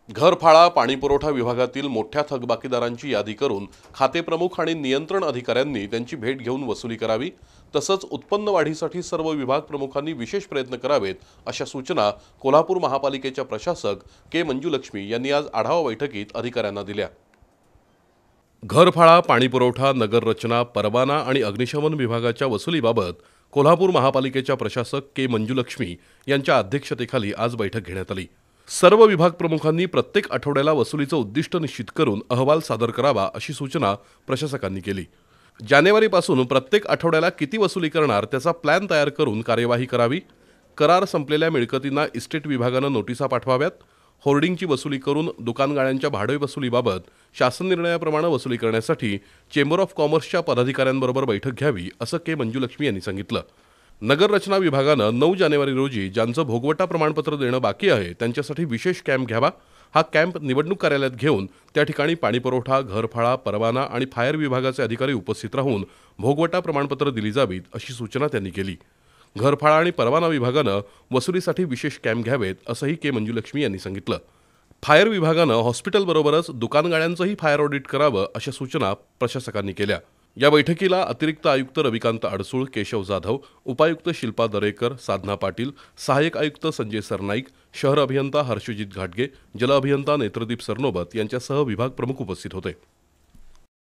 घरफाळा पाणीपुरवठा विभागातील मोठ्या थकबाकीदारांची यादी करून खातेप्रमुख आणि नियंत्रण अधिकाऱ्यांनी त्यांची भेट घेऊन वसुली करावी। तसंच उत्पन्न वाढीसाठी सर्व विभाग प्रमुखांनी विशेष प्रयत्न करावेत अशा सूचना कोल्हापूर महापालिकेच्या प्रशासक के मंजुलक्ष्मी यांनी आज आढावा बैठकीत अधिकाऱ्यांना दिल्या। घरफाळा पाणीपुरवठा नगररचना परवाना आणि अग्निशमन विभागाच्या वसुलीबाबत कोल्हापूर महापालिकेच्या प्रशासक के मंजुलक्ष्मी यांच्या अध्यक्षतेखाली आज बैठक घेण्यात आली। सर्व विभाग प्रमुखांनी प्रत्येक आठवड्याला वसुलीचं उद्दिष्ट निश्चित करून अहवाल सादर करावा अशी सूचना प्रशासकांनी केली। जानेवारीपासून प्रत्येक आठवड्याला किती वसुली करणार त्याचा प्लॅन तयार करून कार्यवाही करावी। करार संपलेल्या मिळकतींना इस्टेट विभागानं नोटिसा पाठवाव्यात। होर्डिंगची वसुली करून दुकानगाळ्यांच्या भाडे वसुलीबाबत शासन निर्णयाप्रमाणे वसुली करण्यासाठी चेंबर ऑफ कॉमर्सच्या पदाधिकाऱ्यांबरोबर बैठक घ्यावी असं के मंजुलक्ष्मी यांनी सांगितलं। नगररचना विभागानं 9 जानेवारी रोजी ज्यांचं भोगवटा प्रमाणपत्र देणं बाकी आहे त्यांच्यासाठी विशेष कॅम्प घ्यावा। हा कॅम्प निवडणूक कार्यालयात घेऊन त्या ठिकाणी पाणीपुरवठा घरफाळा परवाना आणि फायर विभागाचे अधिकारी उपस्थित राहून भोगवटा प्रमाणपत्र दिली जावीत अशी सूचना त्यांनी केली। घरफाळा आणि परवाना विभागानं वसुलीसाठी विशेष कॅम्प घ्यावेत असंही के मंजुलक्ष्मी यांनी सांगितलं। फायर विभागानं हॉस्पिटलबरोबरच दुकानगाळ्यांचंही फायर ऑडिट करावं अशा सूचना प्रशासकांनी केल्या। या बैठकीला अतिरिक्त आयुक्त रविकांत अडसूळ, केशव जाधव, उपायुक्त शिल्पा दरेकर, साधना पाटील, सहाय्यक आयुक्त संजय सरनाईक, शहर अभियंता हर्षजित घाटगे, जल अभियंता नेत्रदीप सरनोबत यांच्यासह विभाग प्रमुख उपस्थित होते।